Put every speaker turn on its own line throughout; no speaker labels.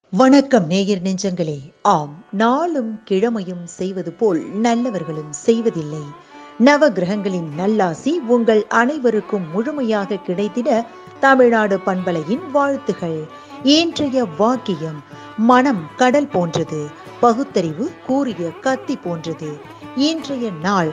வணக்கம் நேயர் நெஞ்சங்களே. ஆம், நாளும் கிழமையும் செய்வது போல் நல்லவர்களும் செய்வதில்லை. நவ கிரகங்களின் நல்லாசி உங்கள் அனைவருக்கும் முழுமையாக கிடைத்திட தமிழ்நாடு பண்பலையின் வாழ்த்துகள். இன்றைய வாக்கியம்: மனம் கடல் போன்றது, பகுத்தறிவு கூறிய கத்தி போன்றது. இன்றைய நாள்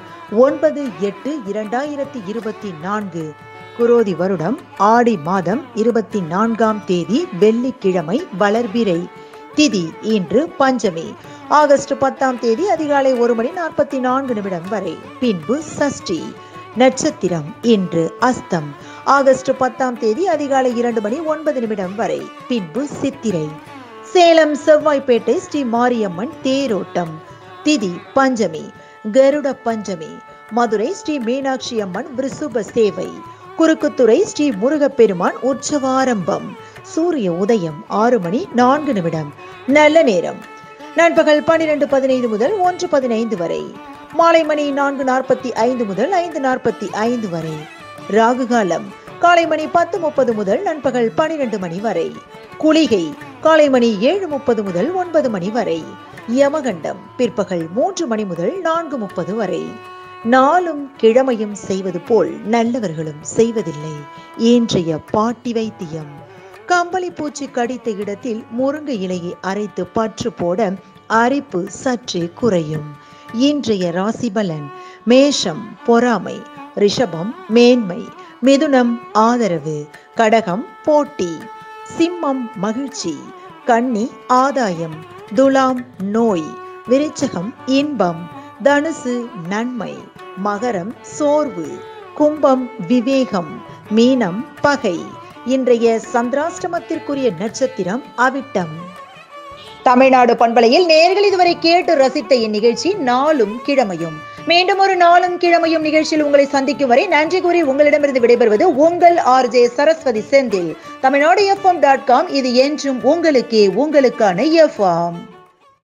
9/8/2024, குரோதி வருடம் ஆடி மாதம் 24ஆம் தேதி வெள்ளிக்கிழமை, வளர்பிறை. திதி இன்று பஞ்சமி. ஆகஸ்ட் 10ஆம் தேதி அதிகாலை 1:44 வரை, பின்பு சஷ்டி. நட்சத்திரம் இன்று அஸ்தம். ஆகஸ்ட் 10ஆம் தேதி அதிகாலை 2:09 வரை, பின்பு சித்திரை. சேலம் செவ்வாய்ப்பேட்டை ஸ்ரீ மாரியம்மன் தேரோட்டம். திதி பஞ்சமி, கருட பஞ்சமி. மதுரை ஸ்ரீ மீனாட்சி அம்மன் விருசுப சேவை. குறுக்குத்துறை ஸ்ரீ முருகப்பெருமான் உற்சவாரம்பம். சூரிய உதயம் 6:04. நல்ல நேரம் நண்பகல் 12:15 முதல் 1:15 வரை. மாலை மணி 4:45 முதல் 5:45 வரை. ராகு காலம் காலை மணி 10:30 முதல் நண்பகல் 12 மணி வரை. குளிகை காலை மணி 7:30 முதல் 9 மணி வரை. யமகண்டம் பிற்பகல் 3 மணி முதல் 4:30 வரை. நாளும் கிழமையும் செய்வது போல் நல்லவர்களும் செய்வதில்லை. இன்றைய பாட்டி வைத்தியம்: கம்பளி பூச்சி கடித்த இடத்தில் முருங்கை இலையை அரைத்து பற்று போட அரிப்பு சற்றே குறையும். இன்றைய ராசி பலன்: மேஷம் பொறாமை, ரிஷபம் மேன்மை, மிதுனம் ஆதரவு, கடகம் போட்டி, சிம்மம் மகிழ்ச்சி, கன்னி ஆதாயம், துலாம் நோய், விருச்சகம் இன்பம், தனுசு நன்மை, மகரம் சோர்வு, கும்பம் விவேகம், மீனம் பகை. இன்றைய சந்திராஷ்டமத்திற்குரிய நட்சத்திரம் அவிட்டம். தமிழ்நாடு பண்பலையில் நேயர்கள் இதுவரை கேட்டு ரசித்த இந்நிகழ்ச்சி நாளும் கிழமையும். மீண்டும் ஒரு நாளும் கிழமையும் நிகழ்ச்சியில் உங்களை சந்திக்கும் வரை நன்றி கூறி உங்களிடமிருந்து விடைபெறுவது உங்கள் RJ சரஸ்வதி செந்தில். தமிழ்நாடு FM.com. இது என்றும் உங்களுக்கே, உங்களுக்கான FM.